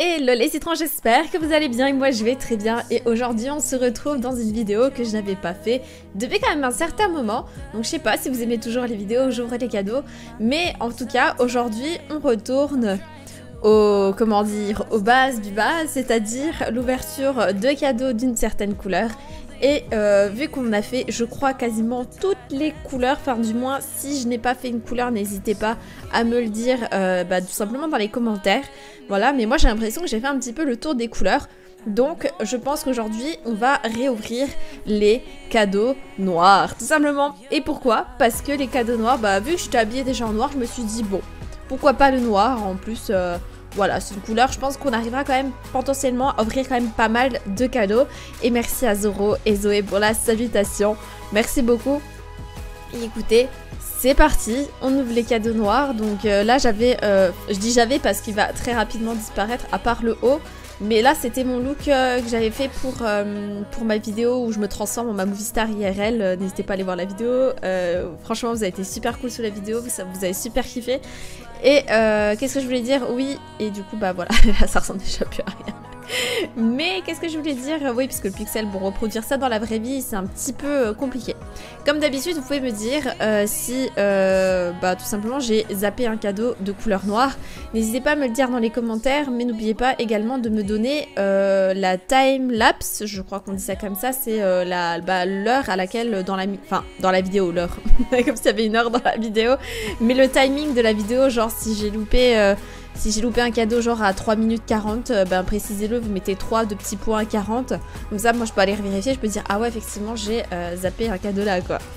Hello les citrons, j'espère que vous allez bien et moi je vais très bien. Et aujourd'hui on se retrouve dans une vidéo que je n'avais pas fait depuis quand même un certain moment. Donc je sais pas si vous aimez toujours les vidéos, j'ouvre les cadeaux. Mais en tout cas aujourd'hui on retourne au, comment dire, aux bases du bas, c'est-à-dire l'ouverture de cadeaux d'une certaine couleur. Et vu qu'on a fait, je crois, quasiment toutes les couleurs, enfin du moins, si je n'ai pas fait une couleur, n'hésitez pas à me le dire tout simplement dans les commentaires. Voilà, mais moi j'ai l'impression que j'ai fait un petit peu le tour des couleurs. Donc je pense qu'aujourd'hui, on va réouvrir les cadeaux noirs, tout simplement. Et pourquoi? Parce que les cadeaux noirs, vu que j'étais habillée déjà en noir, je me suis dit, bon, pourquoi pas le noir en plus voilà, c'est une couleur, je pense qu'on arrivera quand même potentiellement à offrir quand même pas mal de cadeaux. Et merci à Zoro et Zoé pour la salutation. Merci beaucoup. Et écoutez, c'est parti, on ouvre les cadeaux noirs. Donc là j'avais, je dis j'avais parce qu'il va très rapidement disparaître à part le haut. Mais là c'était mon look que j'avais fait pour ma vidéo où je me transforme en ma movie star IRL. N'hésitez pas à aller voir la vidéo. Franchement vous avez été super cool sur la vidéo, vous avez super kiffé. Et qu'est-ce que je voulais dire? Oui, et du coup, voilà, là, ça ressemble déjà plus à rien. Mais qu'est-ce que je voulais dire? Oui, parce que le pixel, pour reproduire ça dans la vraie vie, c'est un petit peu compliqué. Comme d'habitude, vous pouvez me dire si, tout simplement, j'ai zappé un cadeau de couleur noire. N'hésitez pas à me le dire dans les commentaires, mais n'oubliez pas également de me donner la time lapse, je crois qu'on dit ça comme ça, c'est l'heure à laquelle, dans la vidéo, l'heure, comme s'il y avait une heure dans la vidéo, mais le timing de la vidéo, genre si j'ai loupé un cadeau genre à 3 minutes 40, précisez-le, vous mettez 3 de petits points à 40. Comme ça, moi je peux aller vérifier, je peux dire ah ouais effectivement j'ai zappé un cadeau là quoi.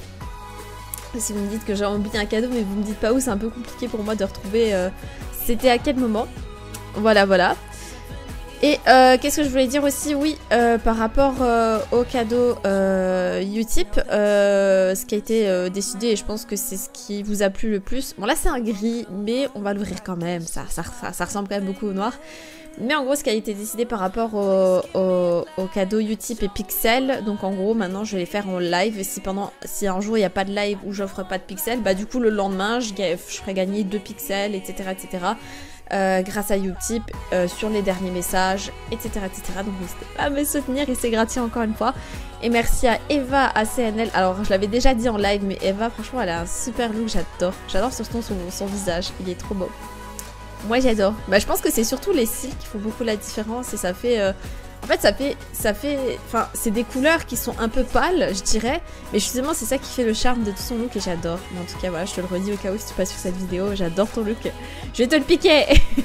Si vous me dites que j'ai oublié un cadeau mais vous me dites pas où, c'est un peu compliqué pour moi de retrouver c'était à quel moment. Voilà voilà. Et qu'est-ce que je voulais dire aussi? Oui, par rapport au cadeau Utip, ce qui a été décidé, et je pense que c'est ce qui vous a plu le plus. Bon là c'est un gris, mais on va l'ouvrir quand même, ça ressemble quand même beaucoup au noir. Mais en gros ce qui a été décidé par rapport au cadeau Utip et Pixel, donc en gros maintenant je vais les faire en live. Si un jour il n'y a pas de live ou j'offre pas de pixels, du coup le lendemain je ferai gagner 2 pixels, etc. etc. grâce à Utip sur les derniers messages, etc. etc. Donc n'hésitez pas à me soutenir et c'est gratuit encore une fois. Et merci à Eva ACNL. Alors je l'avais déjà dit en live, mais Eva franchement elle a un super look, j'adore. J'adore surtout son visage, il est trop beau. Moi j'adore. Je pense que c'est surtout les cils qui font beaucoup la différence et ça fait... En fait, enfin, c'est des couleurs qui sont un peu pâles, je dirais, mais justement, c'est ça qui fait le charme de tout son look et j'adore. Mais en tout cas, voilà, je te le redis au cas où si tu passes sur cette vidéo, j'adore ton look. Je vais te le piquer.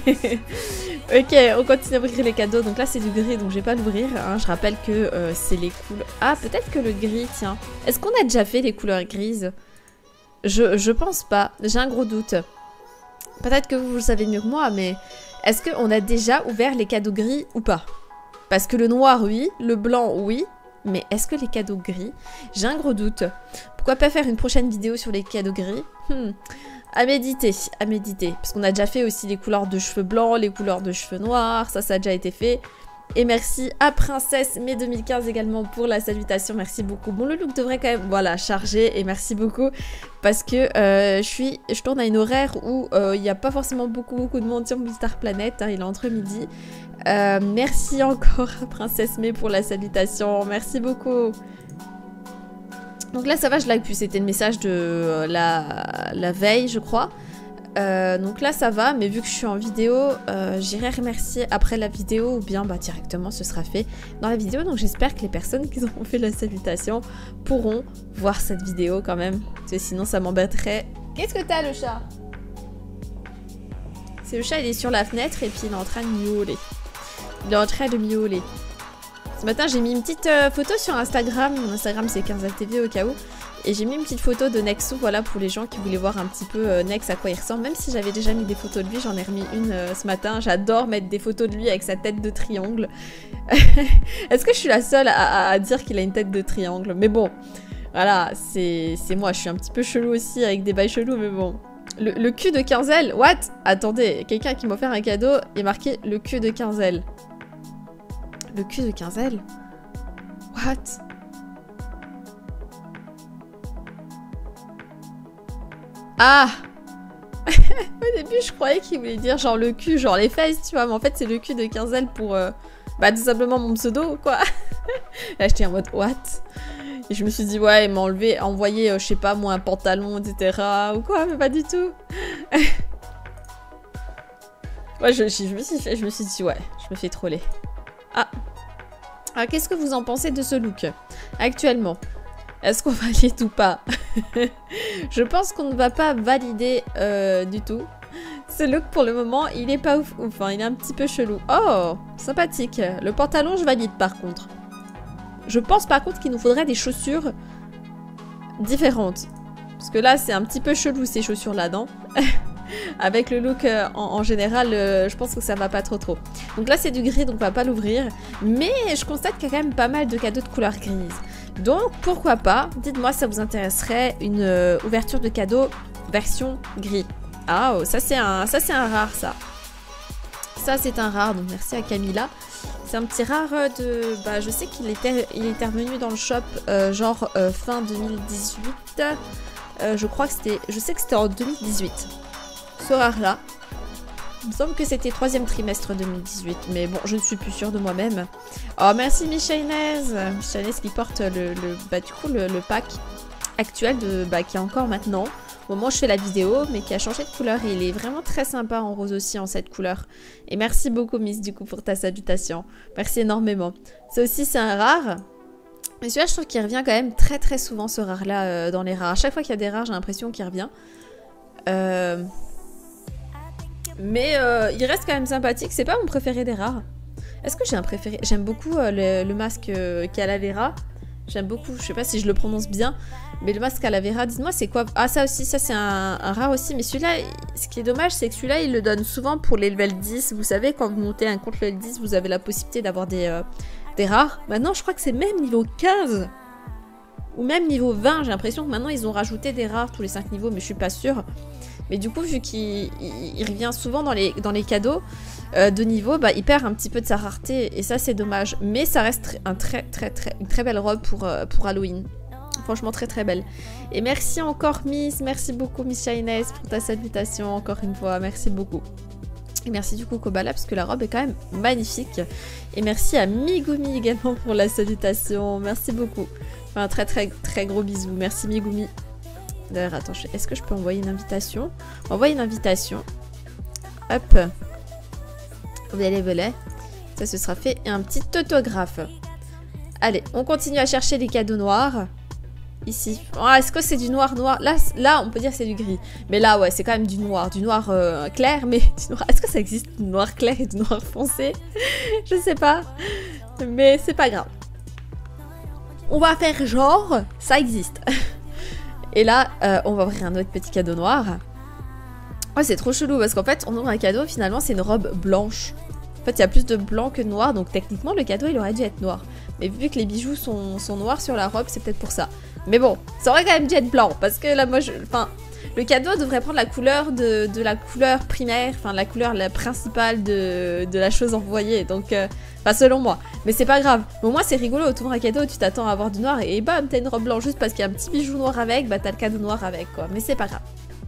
Ok, on continue à ouvrir les cadeaux. Donc là, c'est du gris, donc je vais pas l'ouvrir. Hein. Je rappelle que c'est les couleurs... Ah, peut-être que le gris, tiens. Est-ce qu'on a déjà fait les couleurs grises? Je pense pas. J'ai un gros doute. Peut-être que vous le savez mieux que moi, mais est-ce qu'on a déjà ouvert les cadeaux gris ou pas? Parce que le noir, oui, le blanc, oui, mais est-ce que les cadeaux gris? J'ai un gros doute. Pourquoi pas faire une prochaine vidéo sur les cadeaux gris? À méditer, à méditer. Parce qu'on a déjà fait aussi les couleurs de cheveux blancs, les couleurs de cheveux noirs, ça a déjà été fait. Et merci à Princesse Mai 2015 également pour la salutation, merci beaucoup. Bon, le look devrait quand même, voilà, charger, et merci beaucoup. Parce que je tourne à une horaire où il n'y a pas forcément beaucoup de monde sur Star Planet, hein, il est entre midi. Merci encore à Princesse Mai pour la salutation, merci beaucoup. Donc là ça va, je like plus, c'était le message de la veille je crois. Donc là ça va, mais vu que je suis en vidéo, j'irai remercier après la vidéo ou bien directement ce sera fait dans la vidéo. Donc j'espère que les personnes qui ont fait la salutation pourront voir cette vidéo quand même, parce que sinon ça m'embêterait. Qu'est-ce que t'as le chat? C'est le chat, il est sur la fenêtre et puis il est en train de miauler. Il est en train de miauler. Ce matin j'ai mis une petite photo sur Instagram, mon Instagram c'est 15ATV au cas où. Et j'ai mis une petite photo de Nexu, voilà, pour les gens qui voulaient voir un petit peu Nex à quoi il ressemble. Même si j'avais déjà mis des photos de lui, j'en ai remis une ce matin. J'adore mettre des photos de lui avec sa tête de triangle. Est-ce que je suis la seule à dire qu'il a une tête de triangle? Mais bon, voilà, c'est moi, je suis un petit peu chelou aussi avec des bails chelous, mais bon. Le cul de Quinzel, what? Attendez, quelqu'un qui m'a offert un cadeau, il est marqué le cul de Quinzel. Le cul de Quinzel? What? Ah Au début, je croyais qu'il voulait dire genre le cul, genre les fesses, tu vois. Mais en fait, c'est le cul de Quinzel pour, bah, tout simplement mon pseudo, quoi. Là, j'étais en mode, what? Et je me suis dit, ouais, il m'a envoyé, je sais pas, moi, un pantalon, etc. Ou quoi, mais pas du tout. Ouais, je me suis dit, ouais, je me fais troller. Ah. Alors, qu'est-ce que vous en pensez de ce look actuellement? Est-ce qu'on valide ou pas? Je pense qu'on ne va pas valider du tout. Ce look, pour le moment, il est pas ouf. Enfin, il est un petit peu chelou. Oh, sympathique. Le pantalon, je valide par contre. Je pense par contre qu'il nous faudrait des chaussures différentes. Parce que là, c'est un petit peu chelou ces chaussures-là, non? Avec le look en général, je pense que ça va pas trop. Donc là, c'est du gris, donc on va pas l'ouvrir. Mais je constate qu'il y a quand même pas mal de cadeaux de couleur grise. Donc, pourquoi pas, dites-moi si ça vous intéresserait une ouverture de cadeau version gris. Ah, oh, ça c'est un rare, ça. Ça, c'est un rare, donc merci à Camilla. C'est un petit rare de... Bah, je sais qu'il était revenu dans le shop, genre fin 2018. Je crois que c'était... Je sais que c'était en 2018. Ce rare-là. Il me semble que c'était 3e trimestre 2018, mais bon, je ne suis plus sûre de moi-même. Oh, merci Michainez. Michainez qui porte bah, du coup, le pack actuel de, bah, qui est encore maintenant, au moment où je fais la vidéo, mais qui a changé de couleur et il est vraiment très sympa en rose aussi, en cette couleur. Et merci beaucoup Miss, du coup, pour ta salutation. Merci énormément. Ça aussi, c'est un rare. Mais celui-là, je trouve qu'il revient quand même très souvent, ce rare-là, dans les rares. À chaque fois qu'il y a des rares, j'ai l'impression qu'il revient. Mais il reste quand même sympathique. C'est pas mon préféré des rares. Est-ce que j'ai un préféré? J'aime beaucoup le masque Calavera. Vera. J'aime beaucoup. Je sais pas si je le prononce bien. Mais le masque Calavera, Vera, dites-moi c'est quoi? Ah, ça aussi, ça c'est un rare aussi. Mais celui-là, ce qui est dommage, c'est que celui-là, il le donne souvent pour les level 10. Vous savez, quand vous montez un compte level 10, vous avez la possibilité d'avoir des rares. Maintenant, je crois que c'est même niveau 15. Ou même niveau 20. J'ai l'impression que maintenant, ils ont rajouté des rares tous les 5 niveaux. Mais je suis pas sûre. Mais du coup, vu qu'il revient souvent dans les cadeaux de niveau, bah, il perd un petit peu de sa rareté. Et ça, c'est dommage. Mais ça reste une très belle robe pour Halloween. Franchement, très belle. Et merci encore, Miss. Merci beaucoup, Miss Shainez, pour ta salutation. Encore une fois, merci beaucoup. Et merci du coup, Kobala, parce que la robe est quand même magnifique. Et merci à Migumi également pour la salutation. Merci beaucoup. Enfin, très gros bisous. Merci, Migumi. D'ailleurs, attends, est-ce que je peux envoyer une invitation? Envoyer une invitation. Hop. Voilà. Ça, ce sera fait. Et un petit autographe. Allez, on continue à chercher les cadeaux noirs. Ici. Oh, est-ce que c'est du noir? Là, on peut dire que c'est du gris. Mais là, ouais, c'est quand même du noir. Du noir clair, mais du noir... Est-ce que ça existe du noir clair et du noir foncé? Je sais pas. Mais c'est pas grave. On va faire genre, ça existe. Et là, on va ouvrir un autre petit cadeau noir. Oh, c'est trop chelou parce qu'en fait, on ouvre un cadeau, finalement, c'est une robe blanche. En fait, il y a plus de blanc que de noir, donc techniquement, le cadeau, il aurait dû être noir. Mais vu que les bijoux sont noirs sur la robe, c'est peut-être pour ça. Mais bon, ça aurait quand même dû être blanc, parce que là, moi, enfin, le cadeau devrait prendre la couleur de la couleur primaire, enfin, la couleur principale de la chose envoyée, donc... Enfin, selon moi. Mais c'est pas grave. Au moins, c'est rigolo. Tu ouvres un cadeau, tu t'attends à avoir du noir et bam, t'as une robe blanche juste parce qu'il y a un petit bijou noir avec. Bah, t'as le cadeau noir avec, quoi. Mais c'est pas grave.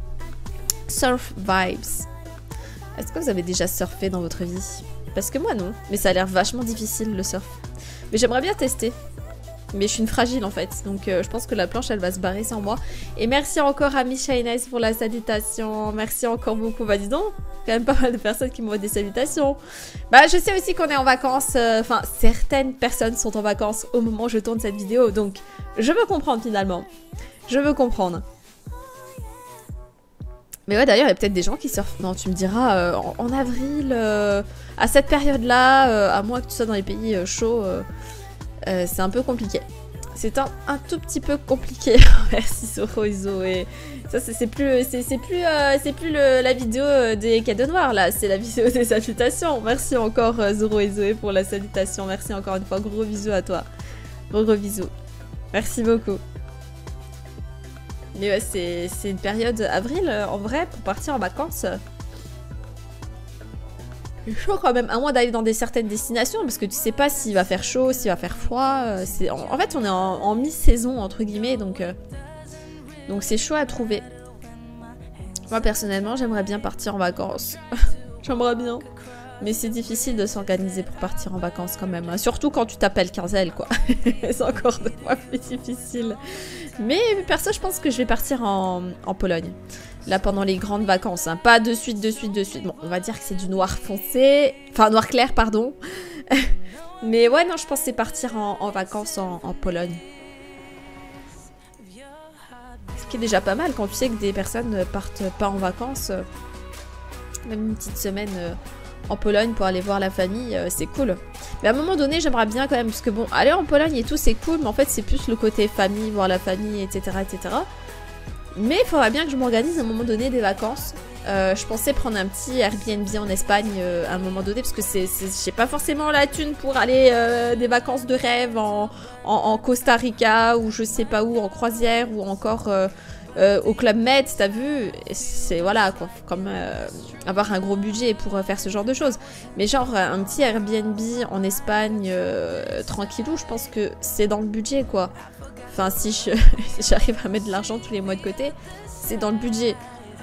Surf vibes. Est-ce que vous avez déjà surfé dans votre vie? Parce que moi, non. Mais ça a l'air vachement difficile, le surf. Mais j'aimerais bien tester. Mais je suis une fragile, en fait. Donc, je pense que la planche, elle va se barrer sans moi. Et merci encore à Michainez pour la salutation. Merci encore beaucoup. Bah, dis donc. Quand même pas mal de personnes qui m'envoient des salutations. Bah, je sais aussi qu'on est en vacances. Enfin, certaines personnes sont en vacances au moment où je tourne cette vidéo. Donc, je veux comprendre finalement. Je veux comprendre. Mais ouais, d'ailleurs, il y a peut-être des gens qui surfent. Non, tu me diras, en avril, à cette période-là, à moins que tu sois dans les pays chauds, c'est un peu compliqué. C'est un tout petit peu compliqué. Merci Zoro et Zoé. Ça, c'est plus la vidéo des cadeaux noirs, là. C'est la vidéo des salutations. Merci encore Zoro et Zoé pour la salutation. Merci encore une fois. Gros bisous à toi. Gros bisous. Merci beaucoup. Mais ouais, c'est une période avril, en vrai, pour partir en vacances. C'est chaud quand même, à moins d'aller dans certaines destinations, parce que tu sais pas s'il va faire chaud, s'il va faire froid. En fait, on est en mi-saison, entre guillemets, donc c'est chaud à trouver. Moi personnellement j'aimerais bien partir en vacances. J'aimerais bien. Mais c'est difficile de s'organiser pour partir en vacances quand même. Hein. Surtout quand tu t'appelles Quinzel quoi. C'est encore 2 fois plus difficile. Mais perso je pense que je vais partir en Pologne. Là pendant les grandes vacances. Hein. Pas de suite. Bon on va dire que c'est du noir foncé. Enfin noir clair pardon. Mais ouais non je pense que c'est partir en vacances en Pologne. Ce qui est déjà pas mal quand tu sais que des personnes partent pas en vacances. Même une petite semaine en Pologne pour aller voir la famille, c'est cool. Mais à un moment donné, j'aimerais bien quand même, parce que bon, aller en Pologne et tout, c'est cool, mais en fait, c'est plus le côté famille, voir la famille, etc., etc. Mais il faudrait bien que je m'organise à un moment donné des vacances. Je pensais prendre un petit Airbnb en Espagne à un moment donné, parce que j'ai pas forcément la thune pour aller des vacances de rêve en Costa Rica, ou je sais pas où, en croisière, ou encore... au Club Med, t'as vu, c'est voilà quoi, comme avoir un gros budget pour faire ce genre de choses. Mais genre un petit Airbnb en Espagne tranquillou, je pense que c'est dans le budget quoi. Enfin si j'arrive à mettre de l'argent tous les mois de côté, c'est dans le budget.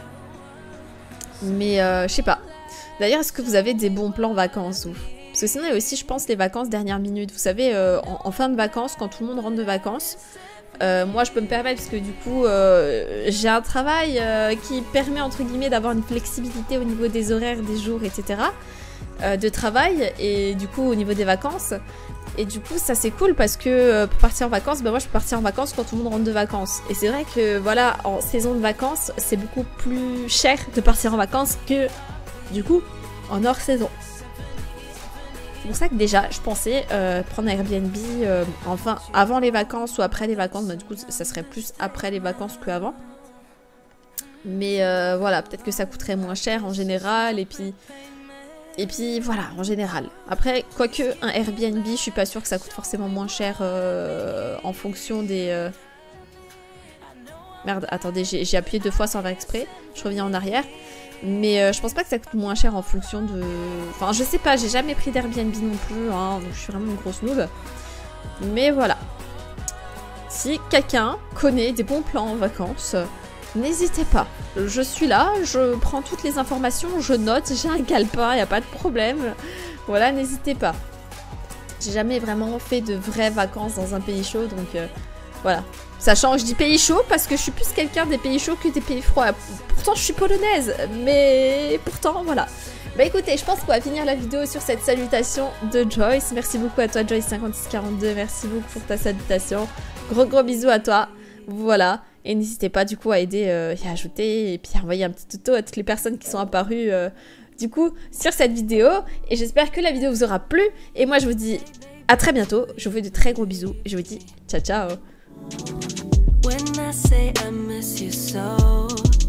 Mais je sais pas. D'ailleurs, est-ce que vous avez des bons plans vacances ou... Parce que sinon il y a aussi je pense les vacances dernière minute. Vous savez en fin de vacances, quand tout le monde rentre de vacances. Moi je peux me permettre parce que du coup j'ai un travail qui permet entre guillemets d'avoir une flexibilité au niveau des horaires, des jours, etc. De travail et du coup au niveau des vacances. Et du coup ça c'est cool parce que pour partir en vacances, bah moi je peux partir en vacances quand tout le monde rentre de vacances. Et c'est vrai que voilà en saison de vacances c'est beaucoup plus cher de partir en vacances que du coup en hors saison. C'est pour ça que déjà, je pensais prendre un Airbnb enfin avant les vacances ou après les vacances. Bah, du coup, ça serait plus après les vacances qu'avant. Mais voilà, peut-être que ça coûterait moins cher en général. Et puis voilà, en général. Après, quoique un Airbnb, je suis pas sûre que ça coûte forcément moins cher en fonction des... Merde, attendez, j'ai appuyé 2 fois sans faire exprès. Je reviens en arrière. Mais je pense pas que ça coûte moins cher en fonction de... Enfin, je sais pas, j'ai jamais pris d'Airbnb non plus, hein, donc je suis vraiment une grosse noob. Mais voilà. Si quelqu'un connaît des bons plans en vacances, n'hésitez pas. Je suis là, je prends toutes les informations, je note, j'ai un calepin, y a pas de problème. Voilà, n'hésitez pas. J'ai jamais vraiment fait de vraies vacances dans un pays chaud, donc voilà. Sachant que je dis pays chaud parce que je suis plus quelqu'un des pays chauds que des pays froids. Pourtant, je suis polonaise, mais pourtant, voilà. Bah écoutez, je pense qu'on va finir la vidéo sur cette salutation de Joyce. Merci beaucoup à toi, Joyce5642. Merci beaucoup pour ta salutation. Gros bisous à toi. Voilà. Et n'hésitez pas du coup à aider et à ajouter et puis à envoyer un petit tuto à toutes les personnes qui sont apparues du coup sur cette vidéo. Et j'espère que la vidéo vous aura plu. Et moi, je vous dis à très bientôt. Je vous fais de très gros bisous. Et je vous dis ciao ciao. When I say I miss you so,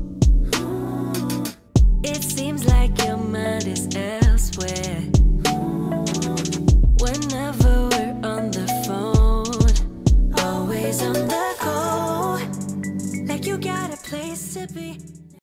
it seems like your mind is elsewhere. Whenever we're on the phone, always on the go, like you got a place to be.